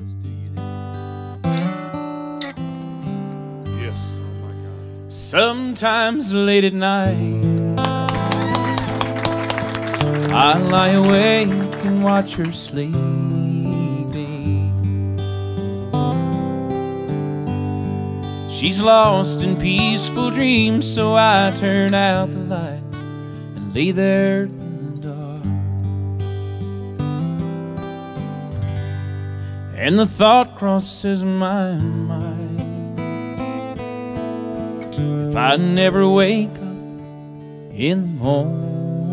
Let's do you Yes. Oh my God. Sometimes late at night I lie awake and watch her sleeping. She's lost in peaceful dreams, so I turn out the lights and lay there in the dark. And the thought crosses my mind, if I never wake up in the morning,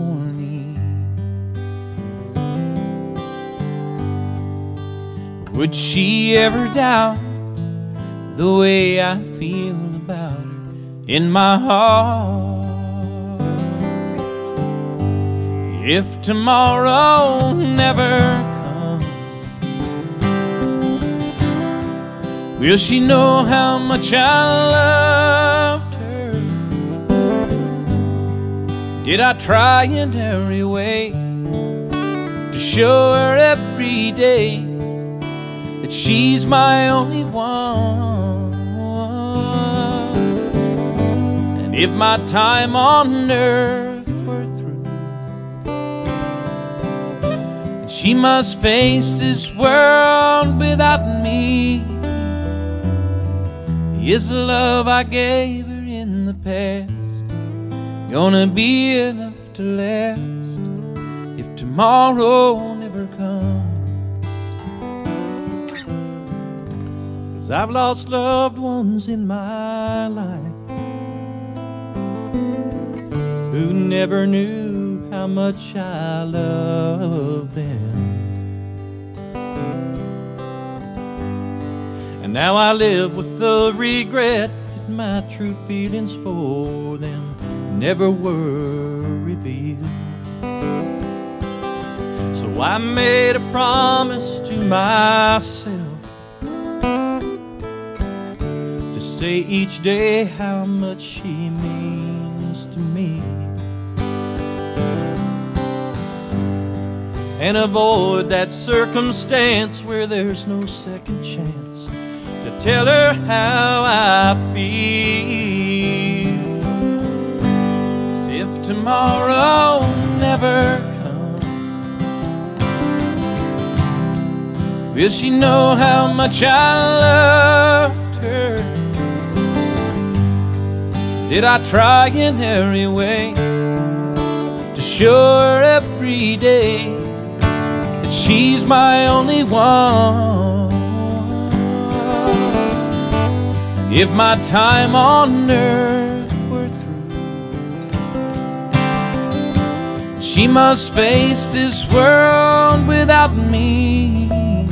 would she ever doubt the way I feel about her in my heart? If tomorrow never comes, will she know how much I loved her? Did I try in every way to show her every day that she's my only one? And if my time on earth were through, and she must face this world without me, is the love I gave her in the past gonna be enough to last if tomorrow never comes? I've lost loved ones in my life who never knew how much I loved them. And now I live with the regret that my true feelings for them never were revealed. So I made a promise to myself say each day how much she means to me, and avoid that circumstance where there's no second chance to tell her how I feel. 'Cause if tomorrow never comes, will she know how much I loved her? Did I try in every way to show her every day that she's my only one? And if my time on earth were through, she must face this world without me,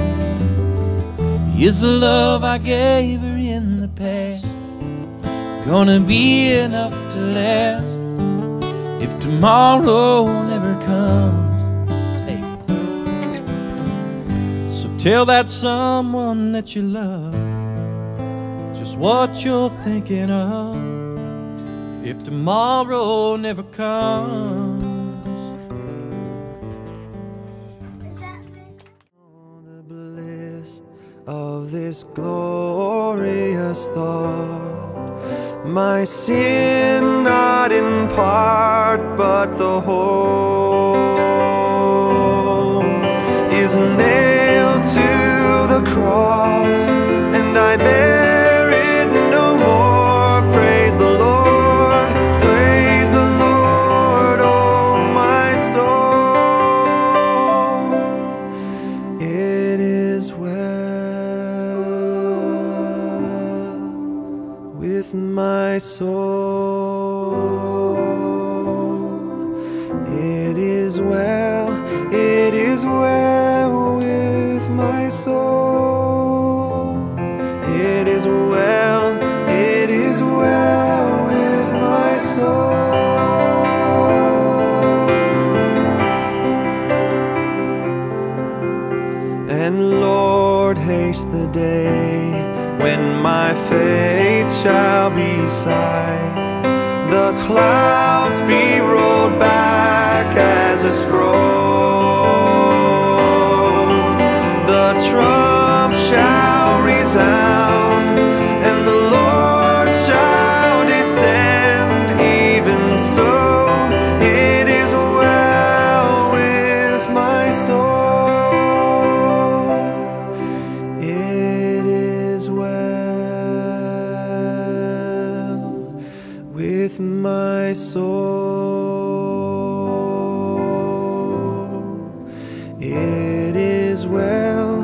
is the love I gave her in the past gonna be enough to last if tomorrow never comes? Hey. So tell that someone that you love just what you're thinking of if tomorrow never comes. The bliss of this glorious thought, my sin not in part but the whole is nailed to the cross, and I bear it no more. Praise the Lord, oh my soul. It is well with my soul. It is well with my soul. It is well with my soul. And Lord, haste the day when my faith shall be sight, the clouds be rolled back as a scroll, the trump shall well.